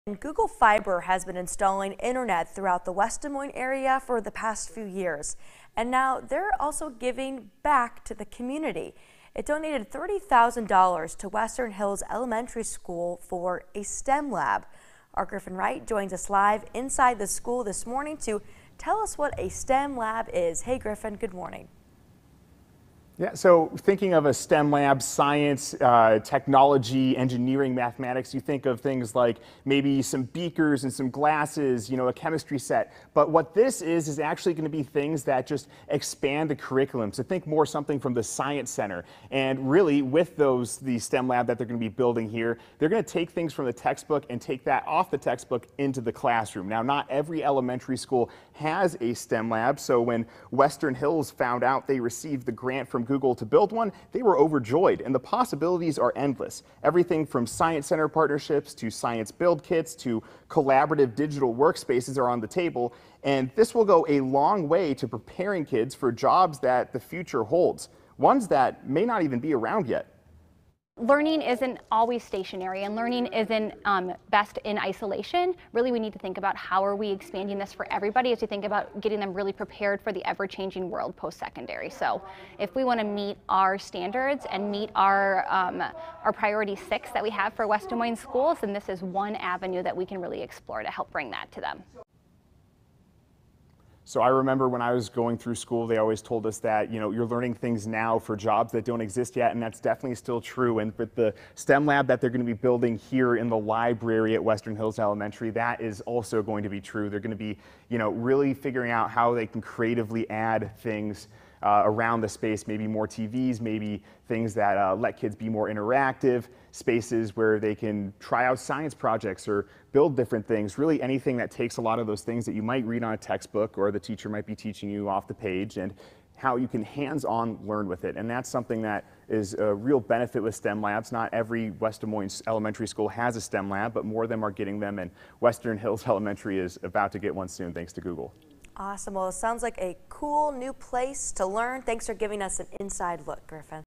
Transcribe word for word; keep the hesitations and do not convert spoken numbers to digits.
And Google Fiber has been installing internet throughout the West Des Moines area for the past few years. And now they're also giving back to the community. It donated thirty thousand dollars to Western Hills Elementary School for a STEM lab. Our Griffin Wright joins us live inside the school this morning to tell us what a STEM lab is. Hey Griffin, good morning. Yeah, so thinking of a STEM lab, science, uh, technology, engineering, mathematics, you think of things like maybe some beakers and some glasses, you know, a chemistry set. But what this is, is actually going to be things that just expand the curriculum. So think more something from the Science Center. And really, with those, the STEM lab that they're going to be building here, they're going to take things from the textbook and take that off the textbook into the classroom. Now, not every elementary school has a STEM lab. So when Western Hills found out they received the grant from Google to build one, they were overjoyed, and the possibilities are endless. Everything from Science Center partnerships to science build kits to collaborative digital workspaces are on the table, and this will go a long way to preparing kids for jobs that the future holds, ones that may not even be around yet. Learning isn't always stationary, and learning isn't um, best in isolation. Really, we need to think about how are we expanding this for everybody as we think about getting them really prepared for the ever-changing world post-secondary. So if we want to meet our standards and meet our, um, our priority six that we have for West Des Moines schools, then this is one avenue that we can really explore to help bring that to them. So I remember when I was going through school, they always told us that, you know, you're learning things now for jobs that don't exist yet, and that's definitely still true. And with the STEM lab that they're going to be building here in the library at Western Hills Elementary, that is also going to be true. They're going to be, you know, really figuring out how they can creatively add things Uh, around the space, maybe more T Vs, maybe things that uh, let kids be more interactive, spaces where they can try out science projects or build different things, really anything that takes a lot of those things that you might read on a textbook or the teacher might be teaching you off the page, and how you can hands-on learn with it. And that's something that is a real benefit with STEM labs. Not every West Des Moines elementary school has a STEM lab, but more of them are getting them, and Western Hills Elementary is about to get one soon thanks to Google. Awesome. Well, it sounds like a cool new place to learn. Thanks for giving us an inside look, Griffin.